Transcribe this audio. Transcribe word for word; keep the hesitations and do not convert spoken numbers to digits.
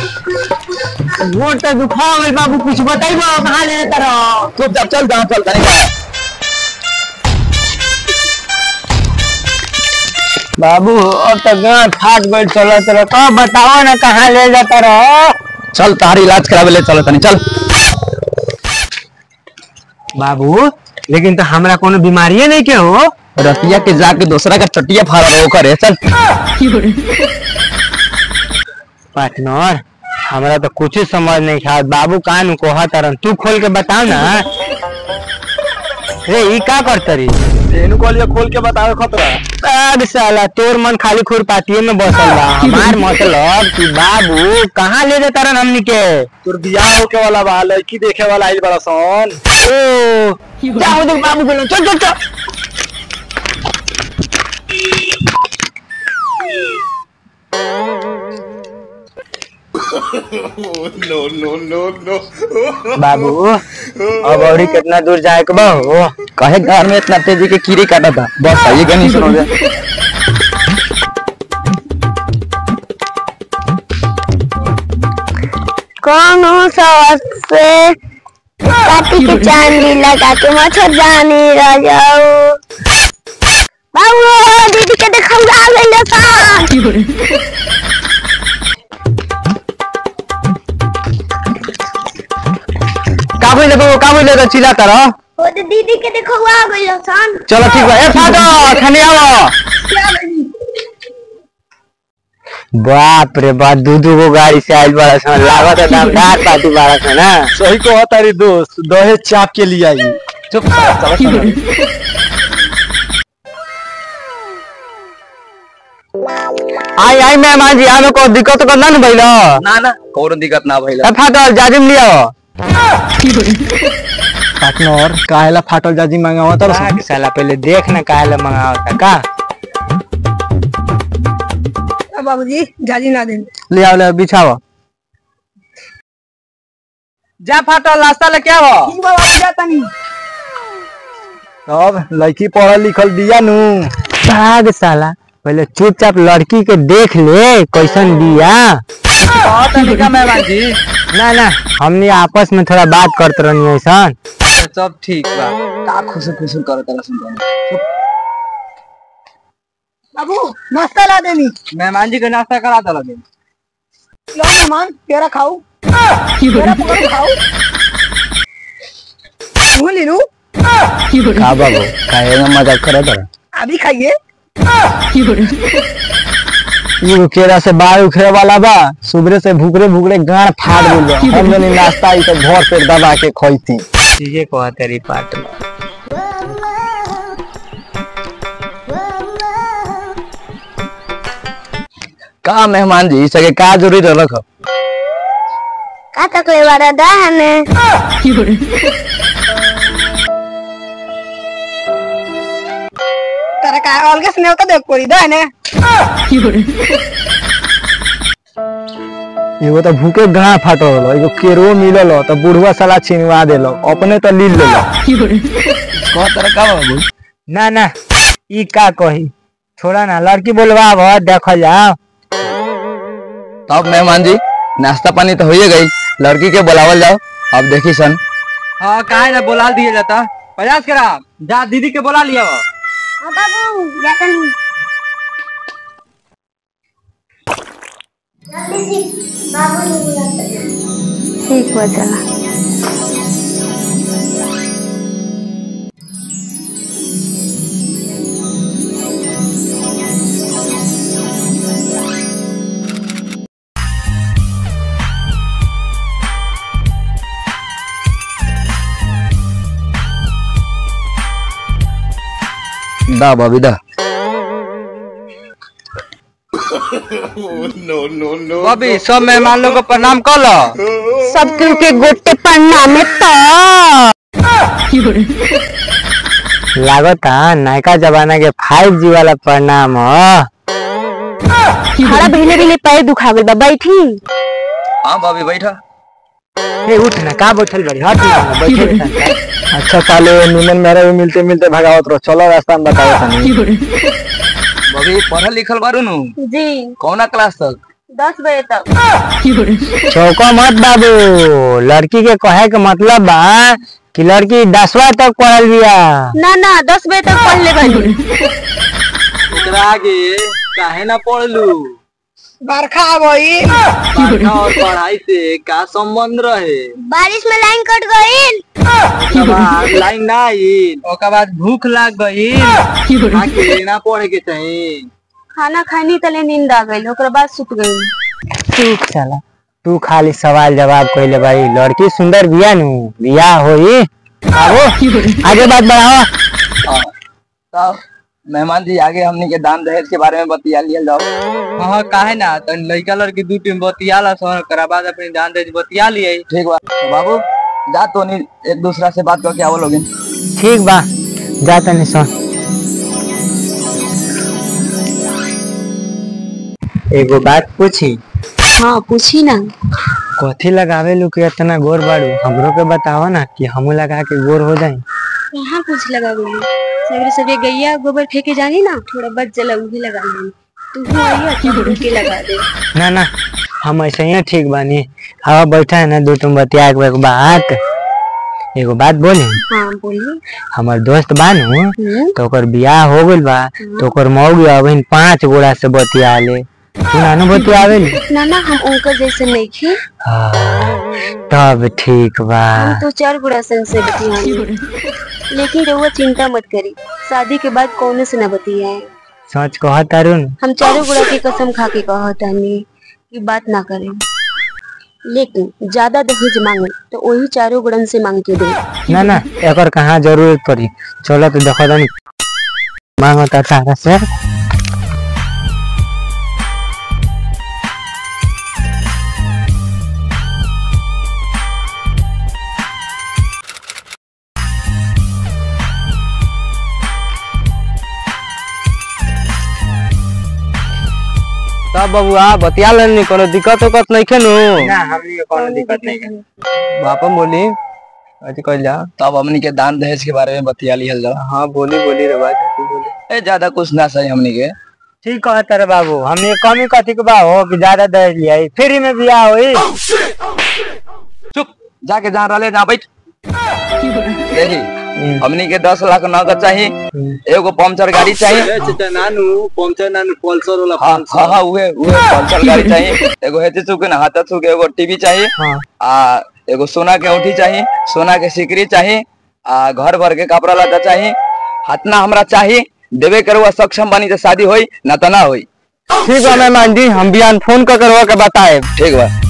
वो तो दुखा गई बाबू, कुछ बताइए कहाँ ले रहो। चुप चाप चल, गाँव चल नहीं का बाबू। अब तो गाँव फाट गई, चलो चलो तो बताओ ना कहाँ ले जाता रहो। चल तार इलाज करावे ले चलो तनी चल। बाबू लेकिन तो हमरा कोनो बीमारी नहीं के हो। रतिया के जाके दूसरा का टटिया फाड़ रो करे चल। पार्टनर हमरा तो कुछ ही समझ नहीं खा। बाबू कान को हतरन तू खोल के बताओ ना। रे ई का करतरी तेनु कोलिया खोल के बतावे खतरा। अब साला तोर मन खाली खुरपातिये में बसल बा। हमार मतलब कि बाबू कहाँ ले जाता रन हमनी के। तोर बियाह होके वाला बा, लड़की देखे वाला आइल बड़ा सन। ओ जाओ देख बाबू बोलो, चल चल चल। नो नो नो नो बाबू अब और कितना दूर जाए के बा हो। कहे घर में इतना तेजी के कीड़ी काटा था बस ये गनी सुनो दे। कौन हो से काटी के चांदी लगा के मच्छरदानी रह जाओ। बाबू दीदी के देखा आ गइल सा। काबू ले बाबू, काबू ले चिल्लाता रहो। ओ दीदी के देखो आ गइल सन। चलो ठीक बा। ए फाटो खनी आओ। बाप रे बाप, दू दू गो गाड़ी से आइल बड़ा सन। लागत है दामदार पार्टी बड़ा सन ना। सही को तारी दोस्त दहेज चाप के लिए आई। चुप चलो। आई आई मेहमान जी, आमे को दिक्कत को ना न भइलो। ना ना कोनो दिक्कत ना भइला। ए फाटो जाजिम लियो। पार्टनर काहेला फाटल जाजी मंगावा तर साला पहले देख ना काहेला मंगावता का। बाबूजी जाजी ना दे। ले आओ ले बिछाओ। जा फाटल नाश्ता लेके आओ। ठीक बा बाबू जाता नहीं। अब लड़की पढ़ल लिखल दिया नु। भाग साला, पहले चुपचाप लड़की के देख ले कैसन दिया। मेहमान जी ना ना हमने आपस में थोड़ा बात करते रहनी ऐसा। सब ठीक बा। का खुश खुश करत रहा सुन। बाबू नाश्ता ला देनी। मेहमान जी का नाश्ता करा दला दे। लो मेहमान तेरा खाओ। तेरा पकड़ खाओ। मुंह ले लो। का बाबू खाएगा मजाक करे तो अभी खाइए। ये केरा से बाल उखरे वाला बा। सुबह से भूखरे भूखरे गाड़ फाड़ गइल। हम जने नाश्ता ई तो भर पेट दबा के खइती। चीजे को तेरी पाट में का मेहमान जी सके का जरूरी रख। का तकले वाला दाने। तेरा का अलग से नेवता देख कोरी दाने। एगो तो भूखे गाड़ फाटल, एगो केरो मिलल तो बुढ़वा साला छिनवा देलो, अपने तो लील लेलो। को तरह का बाबू ना ना ई का कही, थोड़ा ना लड़की बोलवा बहुत देखल जाओ। तब मेहमान जी नाश्ता पानी तो होइए गई, लड़की के बुलावल जाओ। अब देखी सन। हाँ काहे ना बुला दिया जाता। प्रयास करा जा दीदी के बुला लिया। हां बाबू जाता नहीं। जल्दी बाबू ने बुलाता। ठीक बा चला। दा बाबी दा। नो नो नो अभी सब मेहमान लोग को प्रणाम कर लो। सब के गोटे प्रणाम में तो लागता नयका जमाना के फाइव जी वाला प्रणाम हो। हरा बहले बहले पैर दुखा गइल बा, बैठी। हां भाभी बैठा। ए उठ ना, का बैठल बड़ी हट ना बैठे बेटा। अच्छा साले निमन मेरे भी मिलते मिलते भगावत रहो। चलो रास्ता में बताओ तनी। भाभी पढ़ल लिखल बारू नु? जी। कौना क्लास तक? दस बजे तक। चौका मत बाबू, लड़की के कहे के मतलब बा कि लड़की दसवा तक पढ़ल बिया। ना ना दस बजे तक पढ़ ले बानी। एकरा आगे काहे ना पढ़लू? बरखा गई। पढ़ा और पढ़ाई से का संबंध रहे? बारिश में लाइन कट गई। ओकर बाद लाइन ना आई, ओकर बाद भूख लाग गई, आके ना पढ़े के चाहिए। खाना खानी तले नींद आ गई, ओकर बाद सुत गई। तू चला, तू खाली सवाल जवाब कइले भाई। लड़की सुंदर बिया नु, बिया होई। आबो आगे बात बढ़ाओ। तब मेहमान जी आगे हमनी के दान दहेज के बारे में बतिया लिया जाओ। हाँ काहे ना, तो लड़का लड़की दू टीम बतिया ला सन, ओकरा बाद अपनी दान दहेज बतिया लिए। ठीक बा तो बाबू जा तो नहीं एक दूसरा से बात करके आवो लोगे। ठीक बा, जा तनी सो। एगो बात पूछी? हाँ पूछी ना। कथी लगावे लू के इतना गोर बाड़ू? हमरो के बताओ ना कि हमू लगा के गोर हो जाए। कहाँ कुछ लगा गई, सवेरे सवेरे गैया गोबर फेंके जानी ना, थोड़ा बच जला उही लगा लेनी। तू आइए कि के लगा दे। ना ना हम ऐसे ही ठीक बानी। हवा बैठा है ना, दो तुम बतिया के एक बात एगो बात बोले। हाँ बोलिए। हमार दोस्त बानू तो ओकर बियाह हो गइल बा, तो ओकर मौगी अबहिन पांच गोड़ा से बतिया ले। तू नानू बतियावे ले? ना ना हम उनका जैसे नहीं खे। तब ठीक बा। हम तो चार गुड़ा से से बतियाए, लेकिन रउआ चिंता मत करी, शादी के बाद कौन से न बतियाए। सच कहा तरुण? हम चारों गुड़ा की कसम खा के कहतानी कि बात ना करें, लेकिन ज्यादा दहेज मांगे तो वही चारों गुड़न से मांग के दे। ना ना एकर कहाँ जरूरत पड़ी। चलो तो देखो तनी मांगो ता तारा से। तब बबुआ बतिया लेनी, कोनो दिक्कत उक्कत नहीं खे नु? ना हमनी के कोनो दिक्कत नहीं है। बापा बोली अजी कह जा। तब हमनी के दान दहेज के बारे में बतिया लिहल जाओ। हाँ बोली बोली रे बात तू बोली। ए ज्यादा कुछ ना सही हमनी के। ठीक कहा तेरे बाबू, हमने कमी कथी के बा हो कि ज्यादा दहेज लिया फ्री में बियाह होई। चुप जाके जहाँ रहले जहाँ बैठ। देखी हमनी के दस लाख नगद चाहिए, एगो पंचर गाड़ी चाहिए। नानू पंचर नानू पल्सर वाला। हाँ हाँ हाँ उहे उहे पंचर गाड़ी चाहिए। एगो हेती सुके ना हाथ सुके एगो टीवी चाहिए। हाँ। आ एगो सोना के औंठी चाहिए, सोना के सिकरी चाहिए, आ घर भर के कपड़ा लता चाहिए। हतना हमरा चाहिए, देवे करवा सक्षम बनी तो शादी होई, ना तो ना होई। ठीक बा मेहमान जी, हम बियान फोन कर करवा के बताए। ठीक बा।